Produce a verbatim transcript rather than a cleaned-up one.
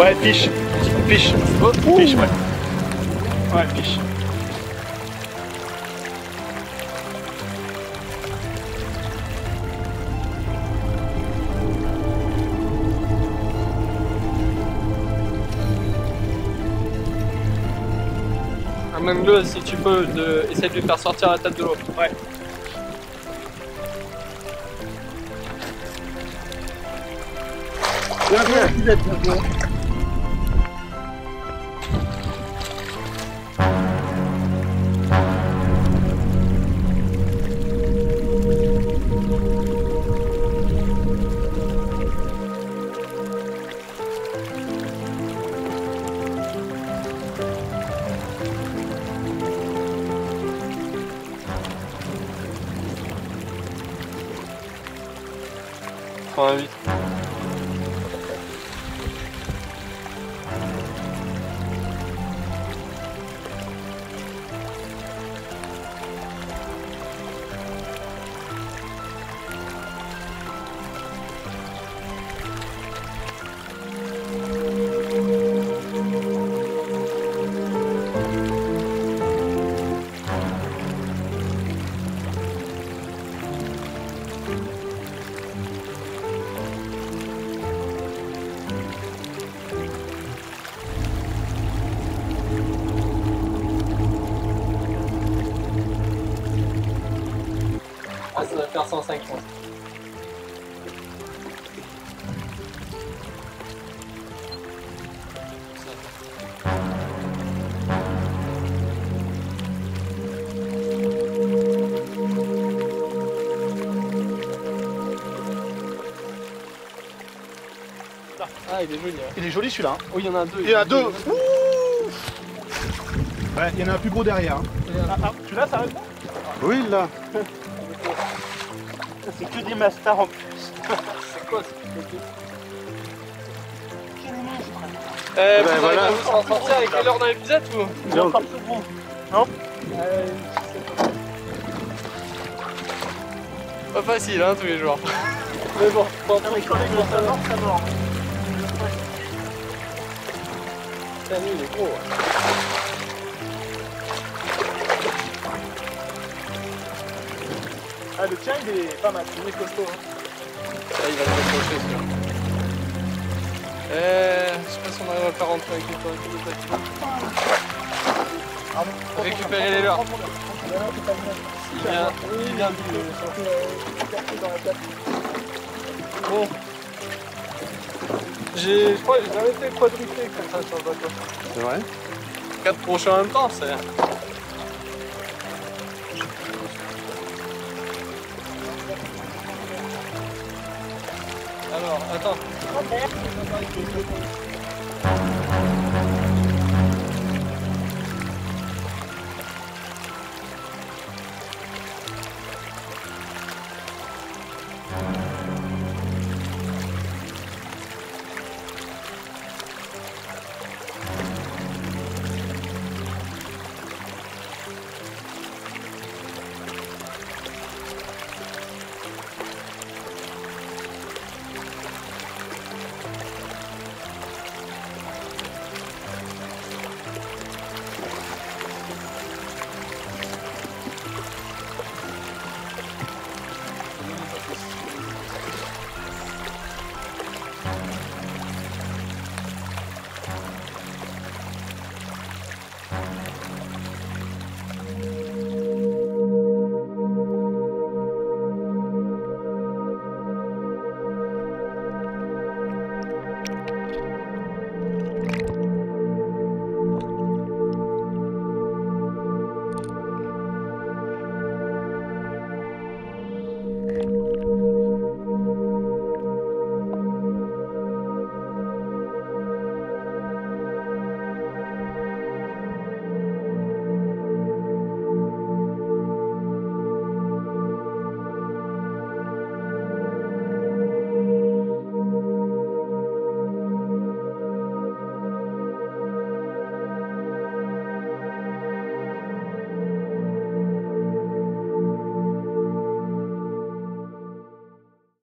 Ouais, fiche. Fiche. Oh, Fiche, ouais. Ouais, fiche. Amène-le si tu peux, de... essaie de lui faire sortir la tête de l'eau. Ouais. Bien joué, Suzette, bien joué. quatre-vingt-huit. Ah, ça doit faire cent cinq, je pense. Ah, il est joli. Hein. Il est joli celui-là. Hein. Oui, il y en a deux. Il y en a deux. Ouh. Ouais, il y en a un plus gros derrière. Hein. Ah, ah, celui-là, ça reste bon. Oui, là. C'est que des masters en plus. C'est quoi ce Eh, ben vous voilà. allez vous en sortir avec les leurs dans l'épisode ou Il est encore plus gros. Non euh, Pas facile, hein, tous les jours. Mais bon, bon, Non mais quand les gros ça mord, ça mord. putain, lui, il est gros. Ouais. Ah, le tien il est pas mal, il est costaud. Hein. Là, il va se décrocher, celui-là. Euh, je sais pas si on arrive à le faire rentrer avec les points. Récupérer les leurs. Il vient, il vient du... Bon. J'ai, je crois, j'ai jamais fait quadruplé comme ça sur le bateau. C'est vrai. Quatre crochets en même temps, c'est... Alors, attends.